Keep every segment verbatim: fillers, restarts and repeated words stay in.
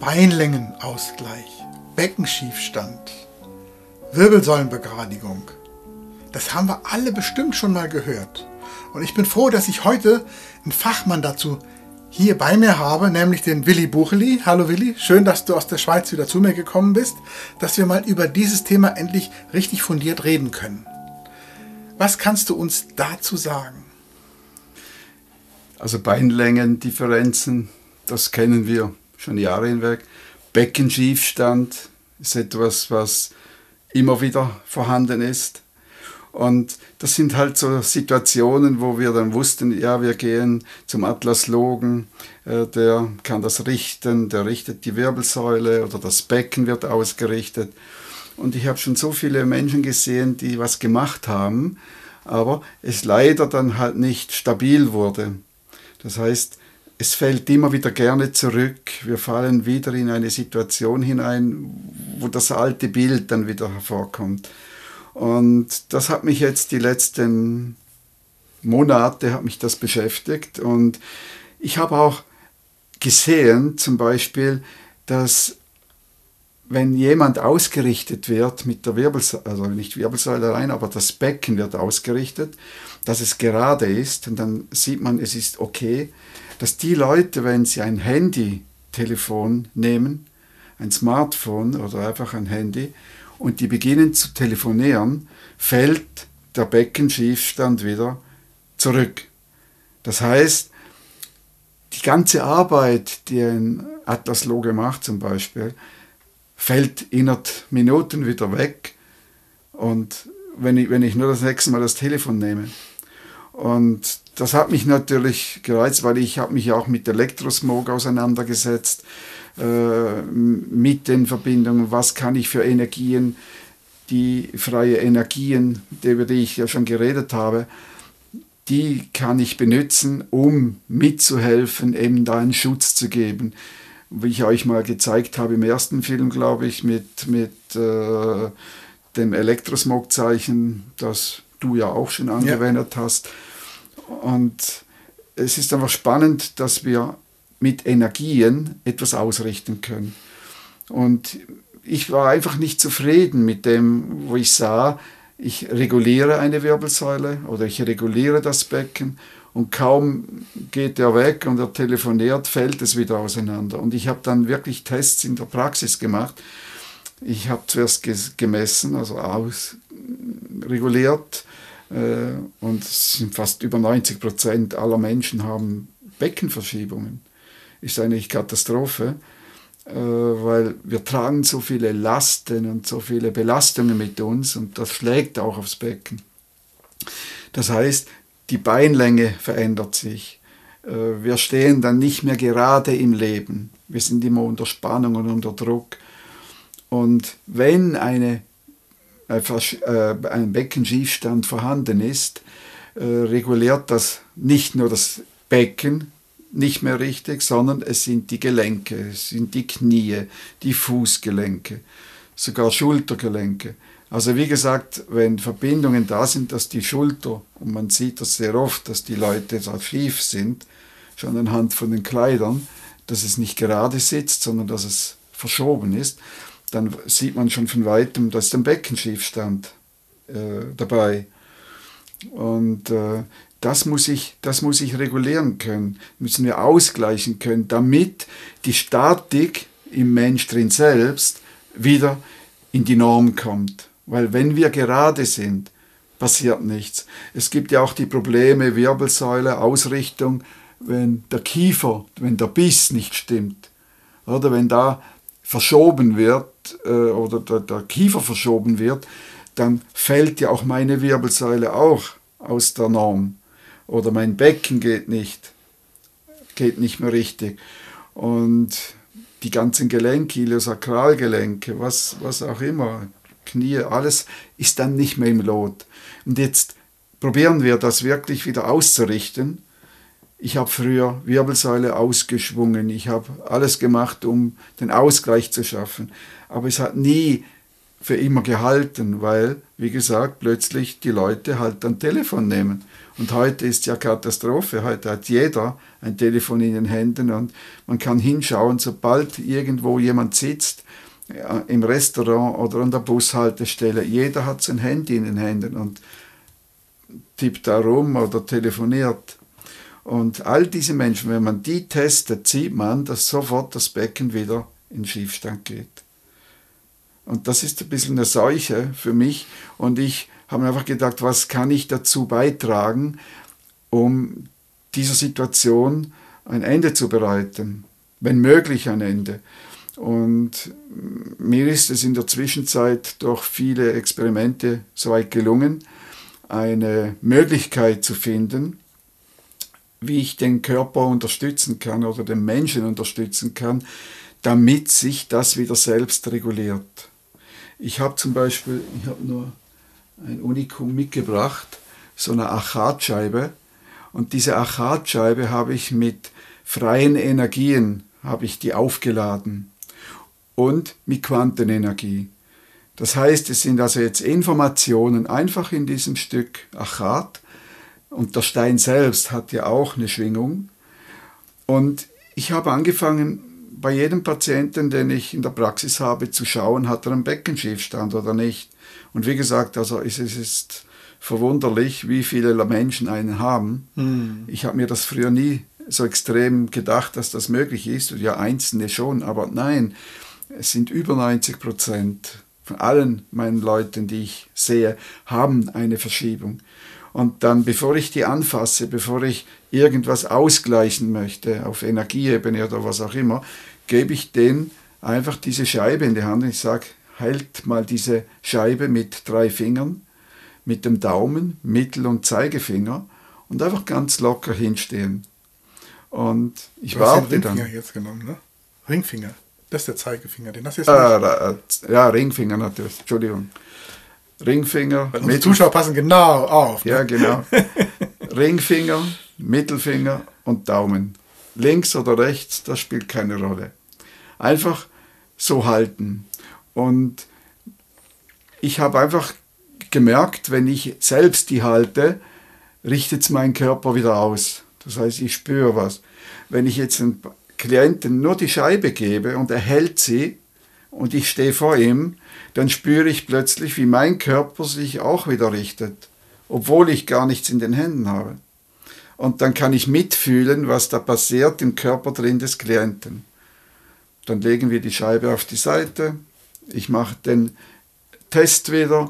Beinlängenausgleich, Beckenschiefstand, Wirbelsäulenbegradigung. Das haben wir alle bestimmt schon mal gehört. Und ich bin froh, dass ich heute einen Fachmann dazu hier bei mir habe, nämlich den Willi Bucheli. Hallo Willi, schön, dass du aus der Schweiz wieder zu mir gekommen bist, dass wir mal über dieses Thema endlich richtig fundiert reden können. Was kannst du uns dazu sagen? Also Beinlängendifferenzen, das kennen wir schon Jahre hinweg. Beckenschiefstand ist etwas, was immer wieder vorhanden ist. Und das sind halt so Situationen, wo wir dann wussten, ja, wir gehen zum Atlaslogen, äh, der kann das richten, der richtet die Wirbelsäule oder das Becken wird ausgerichtet. Und ich habe schon so viele Menschen gesehen, die was gemacht haben, aber es leider dann halt nicht stabil wurde. Das heißt, es fällt immer wieder gerne zurück. Wir fallen wieder in eine Situation hinein, wo das alte Bild dann wieder hervorkommt. Und das hat mich jetzt die letzten Monate hat mich das beschäftigt. Und ich habe auch gesehen, zum Beispiel, dass wenn jemand ausgerichtet wird mit der Wirbelsäule, also nicht Wirbelsäule rein, aber das Becken wird ausgerichtet, dass es gerade ist, und dann sieht man, es ist okay, dass die Leute, wenn sie ein Handy-Telefon nehmen, ein Smartphone oder einfach ein Handy, und die beginnen zu telefonieren, fällt der Beckenschiefstand wieder zurück. Das heißt, die ganze Arbeit, die ein Atlasloge macht zum Beispiel, fällt innerhalb Minuten wieder weg. Und wenn ich, wenn ich nur das nächste Mal das Telefon nehme. Und das hat mich natürlich gereizt, weil ich habe mich auch mit Elektrosmog auseinandergesetzt, äh, mit den Verbindungen, was kann ich für Energien, die freie Energien, über die ich ja schon geredet habe, die kann ich benutzen, um mitzuhelfen, eben da einen Schutz zu geben. Wie ich euch mal gezeigt habe im ersten Film, glaube ich, mit, mit äh, dem Elektrosmog-Zeichen, das du ja auch schon angewendet ja. hast. Und es ist einfach spannend, dass wir mit Energien etwas ausrichten können. Und ich war einfach nicht zufrieden mit dem, wo ich sah, ich reguliere eine Wirbelsäule oder ich reguliere das Becken und kaum geht er weg und er telefoniert, fällt es wieder auseinander. Und ich habe dann wirklich Tests in der Praxis gemacht. Ich habe zuerst gemessen, also ausreguliert, äh, und es sind fast über neunzig Prozent aller Menschen haben Beckenverschiebungen. Ist eigentlich Katastrophe, äh, weil wir tragen so viele Lasten und so viele Belastungen mit uns und das schlägt auch aufs Becken. Das heißt, die Beinlänge verändert sich. Äh, wir stehen dann nicht mehr gerade im Leben. Wir sind immer unter Spannung und unter Druck. Und wenn eine, äh, ein Beckenschiefstand vorhanden ist, äh, reguliert das nicht nur das Becken nicht mehr richtig, sondern es sind die Gelenke, es sind die Knie, die Fußgelenke, sogar Schultergelenke. Also wie gesagt, wenn Verbindungen da sind, dass die Schulter, und man sieht das sehr oft, dass die Leute da schief sind, schon anhand von den Kleidern, dass es nicht gerade sitzt, sondern dass es verschoben ist, dann sieht man schon von Weitem, da ist ein Beckenschiefstand äh, dabei. Und äh, das muss ich, das muss ich regulieren können, müssen wir ausgleichen können, damit die Statik im Mensch drin selbst wieder in die Norm kommt. Weil wenn wir gerade sind, passiert nichts. Es gibt ja auch die Probleme Wirbelsäule, Ausrichtung, wenn der Kiefer, wenn der Biss nicht stimmt, oder wenn da verschoben wird äh, oder der, der Kiefer verschoben wird, dann fällt ja auch meine Wirbelsäule auch aus der Norm. Oder mein Becken geht nicht, geht nicht mehr richtig. Und die ganzen Gelenke, Iliosakralgelenke, was, was auch immer, Knie, alles ist dann nicht mehr im Lot. Und jetzt probieren wir das wirklich wieder auszurichten. Ich habe früher Wirbelsäule ausgeschwungen, ich habe alles gemacht, um den Ausgleich zu schaffen. Aber es hat nie für immer gehalten, weil, wie gesagt, plötzlich die Leute halt ein Telefon nehmen. Und heute ist ja Katastrophe, heute hat jeder ein Telefon in den Händen und man kann hinschauen, sobald irgendwo jemand sitzt, ja, im Restaurant oder an der Bushaltestelle, jeder hat sein Handy in den Händen und tippt da rum oder telefoniert. Und all diese Menschen, wenn man die testet, sieht man, dass sofort das Becken wieder in Schiefstand geht. Und das ist ein bisschen eine Seuche für mich. Und ich habe mir einfach gedacht, was kann ich dazu beitragen, um dieser Situation ein Ende zu bereiten, wenn möglich ein Ende. Und mir ist es in der Zwischenzeit durch viele Experimente soweit gelungen, eine Möglichkeit zu finden, wie ich den Körper unterstützen kann oder den Menschen unterstützen kann, damit sich das wieder selbst reguliert. Ich habe zum Beispiel, ich habe nur ein Unikum mitgebracht, so eine Achatscheibe. Und diese Achatscheibe habe ich mit freien Energien, habe ich die aufgeladen und mit Quantenenergie. Das heißt, es sind also jetzt Informationen einfach in diesem Stück Achat. Und der Stein selbst hat ja auch eine Schwingung. Und ich habe angefangen, bei jedem Patienten, den ich in der Praxis habe, zu schauen, hat er einen Beckenschiefstand oder nicht. Und wie gesagt, also es ist verwunderlich, wie viele Menschen einen haben. Hm. Ich habe mir das früher nie so extrem gedacht, dass das möglich ist. Ja, Einzelne schon, aber nein, es sind über neunzig Prozent von allen meinen Leuten, die ich sehe, haben eine Verschiebung. Und dann, bevor ich die anfasse, bevor ich irgendwas ausgleichen möchte, auf Energieebene oder was auch immer, gebe ich denen einfach diese Scheibe in die Hand und ich sage, halt mal diese Scheibe mit drei Fingern, mit dem Daumen, Mittel- und Zeigefinger und einfach ganz locker hinstehen. Und ich du hast warte den Ringfinger dann. jetzt genommen, ne? Ringfinger, das ist der Zeigefinger, den hast du jetzt nicht. Äh, ja, Ringfinger natürlich, Entschuldigung. Ringfinger. Weil unsere Zuschauer passen genau auf. Ne? Ja, genau. Ringfinger, Mittelfinger und Daumen. Links oder rechts, das spielt keine Rolle. Einfach so halten. Und ich habe einfach gemerkt, wenn ich selbst die halte, richtet es meinen Körper wieder aus. Das heißt, ich spüre was. Wenn ich jetzt einem Klienten nur die Scheibe gebe und er hält sie, und ich stehe vor ihm, dann spüre ich plötzlich, wie mein Körper sich auch wieder richtet, obwohl ich gar nichts in den Händen habe. Und dann kann ich mitfühlen, was da passiert im Körper drin des Klienten. Dann legen wir die Scheibe auf die Seite, ich mache den Test wieder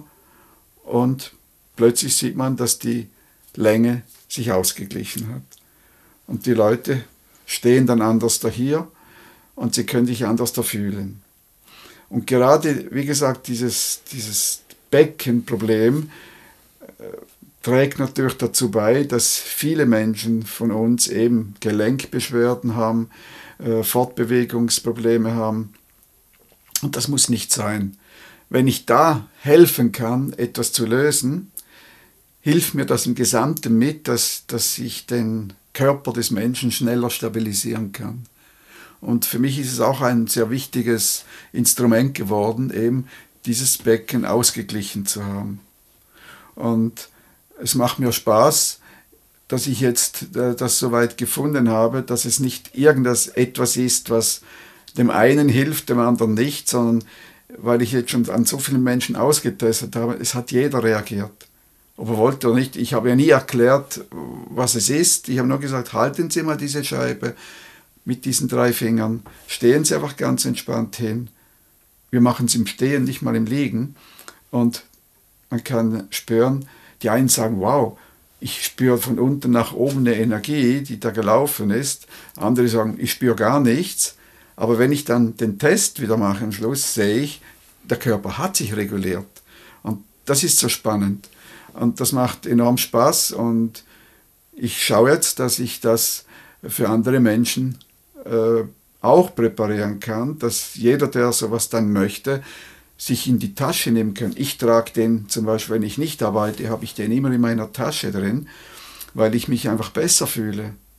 und plötzlich sieht man, dass die Länge sich ausgeglichen hat. Und die Leute stehen dann anders da hier und sie können sich anders da fühlen. Und gerade, wie gesagt, dieses, dieses Beckenproblem äh, trägt natürlich dazu bei, dass viele Menschen von uns eben Gelenkbeschwerden haben, äh, Fortbewegungsprobleme haben. Und das muss nicht sein. Wenn ich da helfen kann, etwas zu lösen, hilft mir das im Gesamten mit, dass, dass ich den Körper des Menschen schneller stabilisieren kann. Und für mich ist es auch ein sehr wichtiges Instrument geworden, eben dieses Becken ausgeglichen zu haben. Und es macht mir Spaß, dass ich jetzt äh, das soweit gefunden habe, dass es nicht irgendwas etwas ist, was dem einen hilft, dem anderen nicht, sondern weil ich jetzt schon an so vielen Menschen ausgetestet habe, es hat jeder reagiert. Ob er wollte oder nicht. Ich habe ja nie erklärt, was es ist. Ich habe nur gesagt, halten Sie mal diese Scheibe mit diesen drei Fingern. Stehen Sie einfach ganz entspannt hin. Wir machen es im Stehen, nicht mal im Liegen. Und man kann spüren, die einen sagen, wow, ich spüre von unten nach oben eine Energie, die da gelaufen ist. Andere sagen, ich spüre gar nichts. Aber wenn ich dann den Test wieder mache am Schluss, sehe ich, der Körper hat sich reguliert. Und das ist so spannend. Und das macht enorm Spaß. Und ich schaue jetzt, dass ich das für andere Menschen äh, auch präparieren kann, dass jeder, der sowas dann möchte, sich in die Tasche nehmen kann. Ich trage den zum Beispiel, wenn ich nicht arbeite, habe ich den immer in meiner Tasche drin, weil ich mich einfach besser fühle.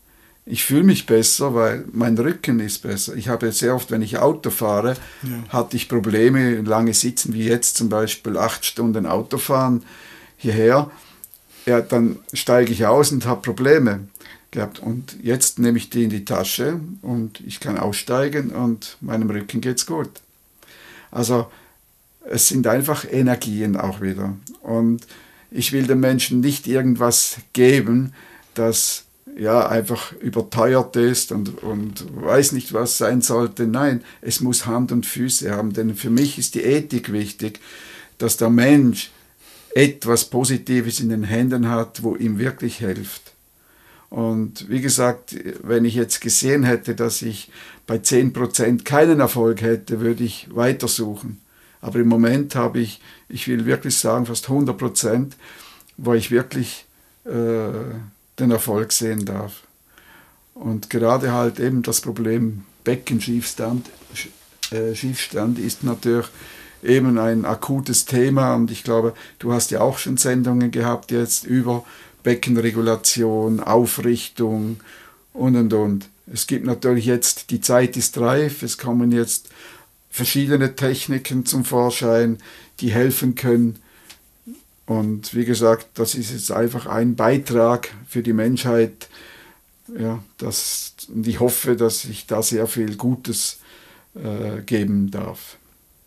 Ich fühle mich besser, weil mein Rücken ist besser. Ich habe sehr oft, wenn ich Auto fahre, ja. hatte ich Probleme, lange sitzen, wie jetzt zum Beispiel acht Stunden Auto fahren hierher. Ja, dann steige ich aus und habe Probleme gehabt. Und jetzt nehme ich die in die Tasche und ich kann aussteigen und meinem Rücken geht's gut. Also es sind einfach Energien auch wieder. Und ich will den Menschen nicht irgendwas geben, das ja einfach überteuert ist und, und weiß nicht, was sein sollte. Nein, es muss Hand und Füße haben, denn für mich ist die Ethik wichtig, dass der Mensch etwas Positives in den Händen hat, wo ihm wirklich hilft. Und wie gesagt, wenn ich jetzt gesehen hätte, dass ich bei zehn Prozent keinen Erfolg hätte, würde ich weitersuchen. Aber im Moment habe ich, ich will wirklich sagen, fast hundert Prozent, wo ich wirklich äh, den Erfolg sehen darf. Und gerade halt eben das Problem Beckenschiefstand äh, Schiefstand ist natürlich eben ein akutes Thema und ich glaube, du hast ja auch schon Sendungen gehabt jetzt über Beckenregulation, Aufrichtung und und und. Es gibt natürlich jetzt, die Zeit ist reif, es kommen jetzt verschiedene Techniken zum Vorschein, die helfen können. Und wie gesagt, das ist jetzt einfach ein Beitrag für die Menschheit. Ja, das, und ich hoffe, dass ich da sehr viel Gutes äh, geben darf.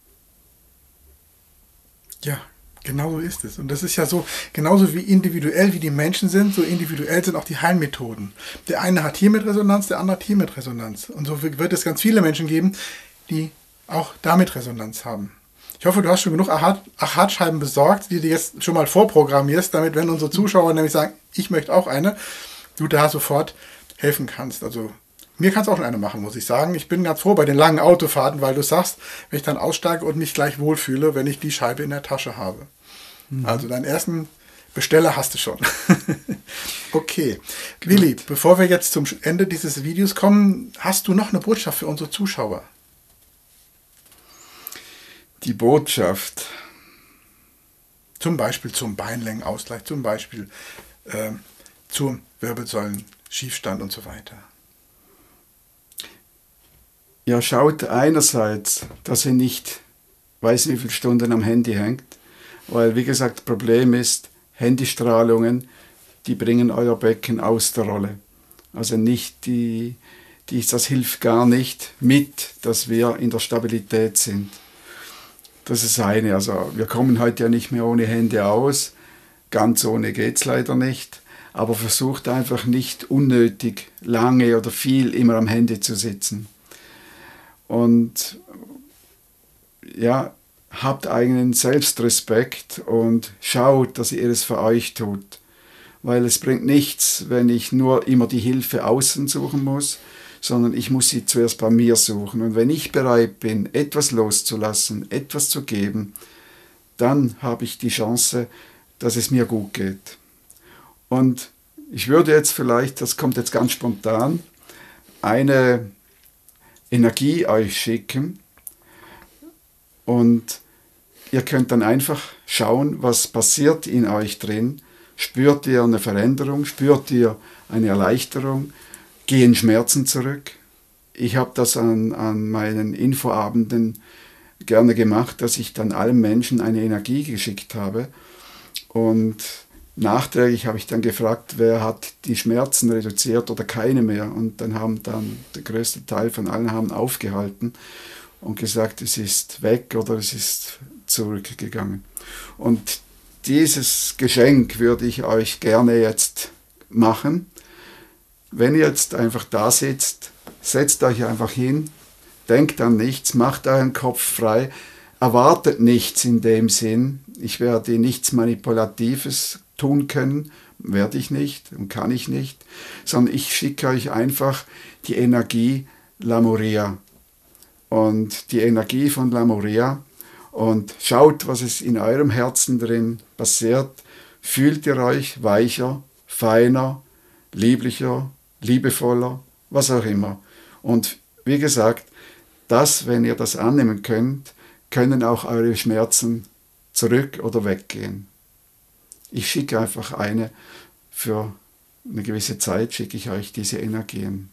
Ja, genau so ist es. Und das ist ja so, genauso wie individuell wie die Menschen sind, so individuell sind auch die Heilmethoden. Der eine hat hier mit Resonanz, der andere hat hier mit Resonanz. Und so wird es ganz viele Menschen geben, die auch damit Resonanz haben. Ich hoffe, du hast schon genug Achatscheiben besorgt, die du jetzt schon mal vorprogrammierst, damit, wenn unsere Zuschauer nämlich sagen, ich möchte auch eine, du da sofort helfen kannst. Also mir kannst du auch schon eine machen, muss ich sagen. Ich bin ganz froh bei den langen Autofahrten, weil du sagst, wenn ich dann aussteige und mich gleich wohlfühle, wenn ich die Scheibe in der Tasche habe. Mhm. Also deinen ersten Besteller hast du schon. Okay. Gut. Willi, bevor wir jetzt zum Ende dieses Videos kommen, hast du noch eine Botschaft für unsere Zuschauer? Die Botschaft. Zum Beispiel zum Beinlängenausgleich, zum Beispiel äh, zum Wirbelsäulenschiefstand und so weiter. Ja, schaut einerseits, dass ihr nicht weiß, wie viele Stunden am Handy hängt, weil, wie gesagt, das Problem ist, Handystrahlungen, die bringen euer Becken aus der Rolle. Also nicht die, die, das hilft gar nicht mit, dass wir in der Stabilität sind. Das ist eine. Also wir kommen heute ja nicht mehr ohne Hände aus. Ganz ohne geht es leider nicht. Aber versucht einfach nicht unnötig lange oder viel immer am Handy zu sitzen. Und ja, habt eigenen Selbstrespekt und schaut, dass ihr es für euch tut. Weil es bringt nichts, wenn ich nur immer die Hilfe außen suchen muss, sondern ich muss sie zuerst bei mir suchen. Und wenn ich bereit bin, etwas loszulassen, etwas zu geben, dann habe ich die Chance, dass es mir gut geht. Und ich würde jetzt vielleicht, das kommt jetzt ganz spontan, eine Energie euch schicken und ihr könnt dann einfach schauen, was passiert in euch drin. Spürt ihr eine Veränderung? Spürt ihr eine Erleichterung? Gehen Schmerzen zurück? Ich habe das an, an meinen Infoabenden gerne gemacht, dass ich dann allen Menschen eine Energie geschickt habe. Und nachträglich habe ich dann gefragt, wer hat die Schmerzen reduziert oder keine mehr. Und dann haben dann der größte Teil von allen haben aufgehalten und gesagt, es ist weg oder es ist zurückgegangen. Und dieses Geschenk würde ich euch gerne jetzt machen. Wenn ihr jetzt einfach da sitzt, setzt euch einfach hin, denkt an nichts, macht euren Kopf frei, erwartet nichts in dem Sinn. Ich werde nichts Manipulatives tun können, werde ich nicht und kann ich nicht, sondern ich schicke euch einfach die Energie Lamoria und die Energie von Lamoria und schaut, was es in eurem Herzen drin passiert. Fühlt ihr euch weicher, feiner, lieblicher, liebevoller, was auch immer. Und wie gesagt, das, wenn ihr das annehmen könnt, können auch eure Schmerzen zurück oder weggehen. Ich schicke einfach eine für eine gewisse Zeit schicke ich euch diese Energien.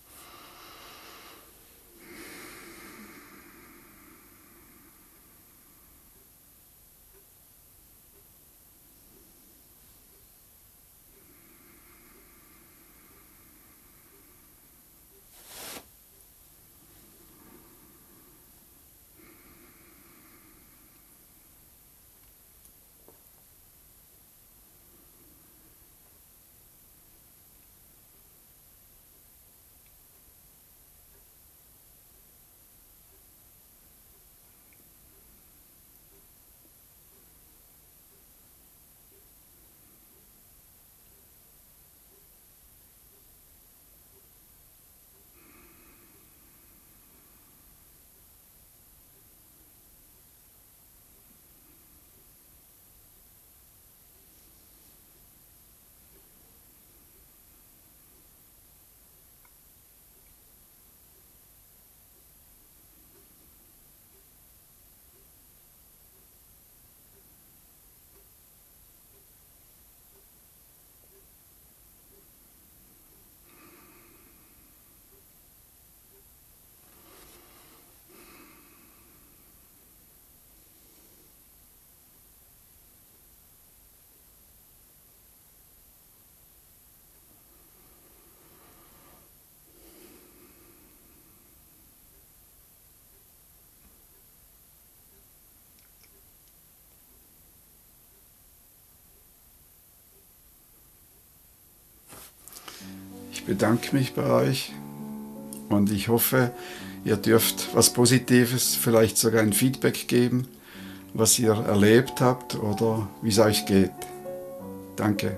Ich bedanke mich bei euch und ich hoffe, ihr dürft was Positives, vielleicht sogar ein Feedback geben, was ihr erlebt habt oder wie es euch geht. Danke.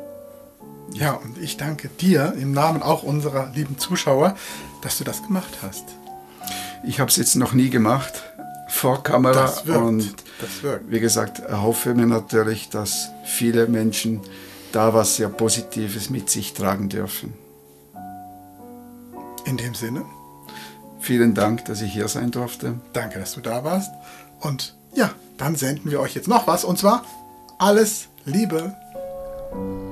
Ja, und ich danke dir im Namen auch unserer lieben Zuschauer, dass du das gemacht hast. Ich habe es jetzt noch nie gemacht, vor Kamera. Das wirkt, und das wirkt. Wie gesagt, erhoffe mir natürlich, dass viele Menschen da was sehr Positives mit sich tragen dürfen. In dem Sinne, vielen Dank, dass ich hier sein durfte. Danke, dass du da warst. Und ja, dann senden wir euch jetzt noch was, und zwar alles Liebe.